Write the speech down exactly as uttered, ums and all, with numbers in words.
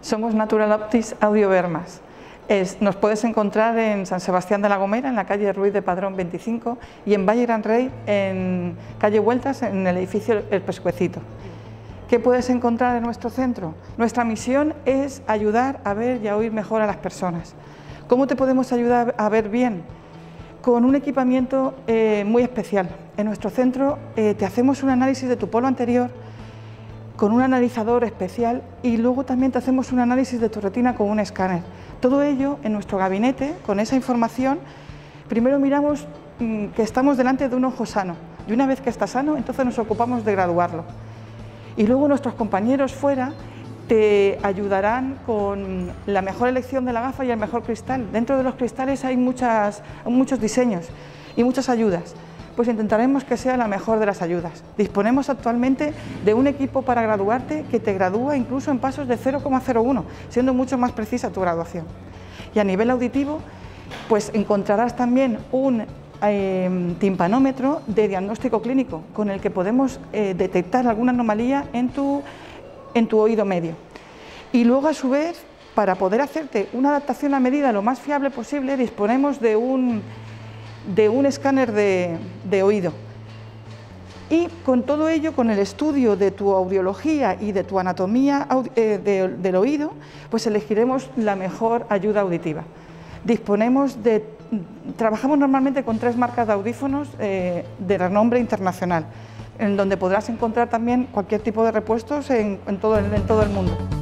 Somos Natural Optics Audiobermas. Es, nos puedes encontrar en San Sebastián de la Gomera, en la calle Ruiz de Padrón veinticinco, y en Valle Gran Rey, en calle Vueltas, en el edificio El Pescuecito. ¿Qué puedes encontrar en nuestro centro? Nuestra misión es ayudar a ver y a oír mejor a las personas. ¿Cómo te podemos ayudar a ver bien? Con un equipamiento eh, muy especial. En nuestro centro eh, te hacemos un análisis de tu polo anterior con un analizador especial y luego también te hacemos un análisis de tu retina con un escáner. Todo ello en nuestro gabinete, con esa información. Primero miramos mmm, que estamos delante de un ojo sano, y una vez que está sano, entonces nos ocupamos de graduarlo. Y luego nuestros compañeros fuera te ayudarán con la mejor elección de la gafa y el mejor cristal. Dentro de los cristales hay muchas, muchos diseños y muchas ayudas. Pues intentaremos que sea la mejor de las ayudas. Disponemos actualmente de un equipo para graduarte que te gradúa incluso en pasos de cero coma cero uno, siendo mucho más precisa tu graduación. Y a nivel auditivo, pues encontrarás también un eh, timpanómetro de diagnóstico clínico con el que podemos eh, detectar alguna anomalía en tu, en tu oído medio. Y luego, a su vez, para poder hacerte una adaptación a medida lo más fiable posible, disponemos de un de un escáner de, de oído. Y con todo ello, con el estudio de tu audiología y de tu anatomía eh, de, del oído, pues elegiremos la mejor ayuda auditiva. Disponemos de, trabajamos normalmente con tres marcas de audífonos eh, de renombre internacional, en donde podrás encontrar también cualquier tipo de repuestos en, en, todo, en todo el mundo.